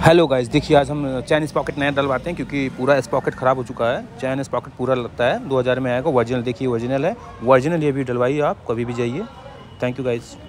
Hello guys, देखिए आज हम चैन स्पॉकेट नया डलवाते हैं क्योंकि पूरा स्पॉकेट ख़राब हो चुका है। चैन स्पॉकेट पूरा लगता है 2000 में आएगा। ओरिजिनल देखिए, ओरिजिनल है। ओरिजिनल ये भी डलवाइए आप कभी भी जाइए। Thank you guys.